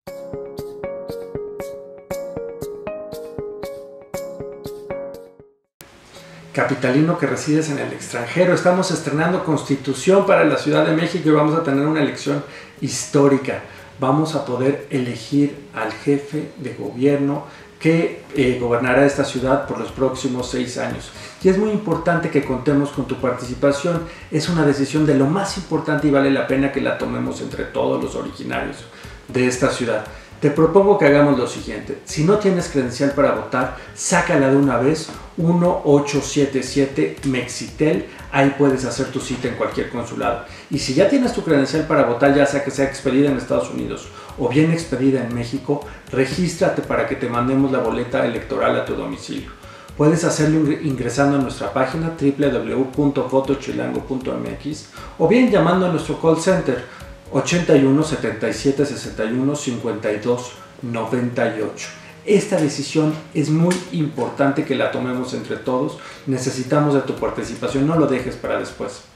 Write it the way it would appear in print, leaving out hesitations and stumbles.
Capitalino que resides en el extranjero, estamos estrenando Constitución para la Ciudad de México y vamos a tener una elección histórica. Vamos a poder elegir al jefe de gobierno que gobernará esta ciudad por los próximos 6 años. Y es muy importante que contemos con tu participación. Es una decisión de lo más importante y vale la pena que la tomemos entre todos los originarios de esta ciudad. Te propongo que hagamos lo siguiente: si no tienes credencial para votar, sácala de una vez, 1877 Mexitel, ahí puedes hacer tu cita en cualquier consulado. Y si ya tienes tu credencial para votar, ya sea que sea expedida en Estados Unidos o bien expedida en México, regístrate para que te mandemos la boleta electoral a tu domicilio. Puedes hacerlo ingresando a nuestra página www.votochilango.mx o bien llamando a nuestro call center 81 77 61 52 98. Esta decisión es muy importante que la tomemos entre todos. Necesitamos de tu participación, no lo dejes para después.